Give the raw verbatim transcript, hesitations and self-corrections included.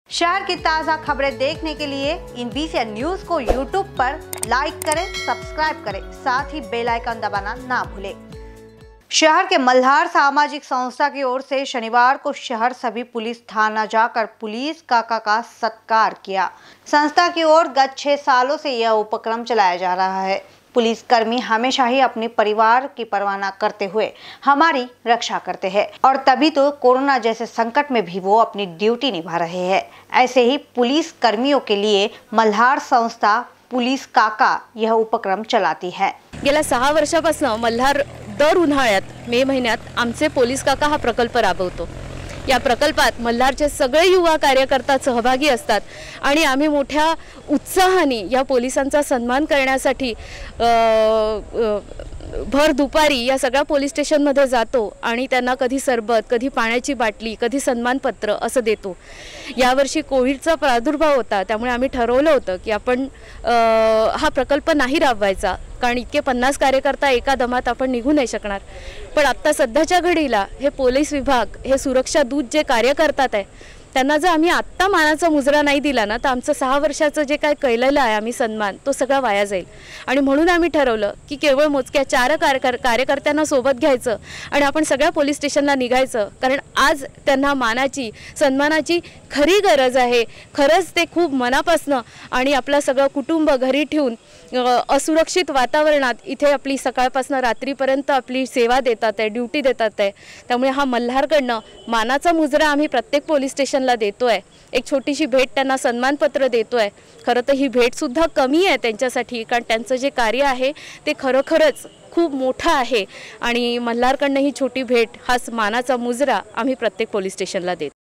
शहर की ताज़ा खबरें देखने के लिए इन बीसीएन न्यूज को यूट्यूब पर लाइक करें, सब्सक्राइब करें, साथ ही बेल आइकन दबाना ना भूलें। शहर के मल्हार सामाजिक संस्था की ओर से शनिवार को शहर सभी पुलिस थाना जाकर पुलिस काका का सत्कार किया। संस्था की ओर गत छह सालों से यह उपक्रम चलाया जा रहा है। पुलिसकर्मी हमेशा ही अपने परिवार की परवाह न करते हुए हमारी रक्षा करते हैं और तभी तो कोरोना जैसे संकट में भी वो अपनी ड्यूटी निभा रहे हैं। ऐसे ही पुलिस कर्मियों के लिए मल्हार संस्था पुलिस काका यह उपक्रम चलाती है। गेल्या सहा वर्षापासून मल्हार दर उन्हाळ्यात मे महिन्यात आमचे पोलीस काका हा प्रकल्प राबवतो। या प्रकल्पात मल्हारचे सगळे युवा कार्यकर्ता सहभागी असतात आणि आम्ही मोठ्या उत्साहाने या पोलिसांचा सन्मान करण्यासाठी भर दुपारी या सगळ्या पोलीस स्टेशनमध्ये जातो आणि त्यांना कधी सरबत, कधी पाण्याची बाटली, कधी सन्मानपत्र असं देतो। यावर्षी कोविडचा प्रादुर्भाव होता, त्यामुळे आम्ही ठरवलं होतं की आपण हा प्रकल्प नाही राबवायचा, कारण इतके पन्नास कार्यकर्ता एका दमात आपण निघू नाही शकणार। पण आता सध्याच्या घडीला हे पोलीस विभाग, हे सुरक्षा दूत जे कार्य करतात आहे त्यांना जर आम्ही आत्ता मानाचा मुजरा नाही दिला ना तर आमचं सहा वर्षाचं जे काय केलेलं आहे आम्ही सन्मान तो सगळा वाया जाईल। आणि म्हणून आम्ही ठरवलं की केवळ मोजक्या चार कार्यकर्त्यांना सोबत घ्यायचं आणि आपण सगळ्या पोलीस स्टेशनला निघायचं, कारण आज त्यांना मानाची, सन्मानाची खरी गरज आहे। खरंच ते खूप मनापासून आणि आपलं सगळं कुटुंब घरी ठेवून असुरक्षित वातावरणात इथे आपली सकाळपासून रात्रीपर्यंत आपली सेवा देतात आहे, ड्यूटी देतात आहे। त्यामुळे हा मल्हारकडनं मानाचा मुजरा आम्ही प्रत्येक पोलीस स्टेशनला देतोय। एक छोटीशी भेट त्यांना सन्मानपत्र देतोय। खरं तर ही भेट सुद्धा कमी आहे त्यांच्यासाठी, कारण त्यांचं जे कार्य आहे ते खरोखरच खूप मोठं आहे आणि मल्हारकडनं ही छोटी भेट, हा मानाचा मुजरा आम्ही प्रत्येक पोलीस स्टेशनला देतो।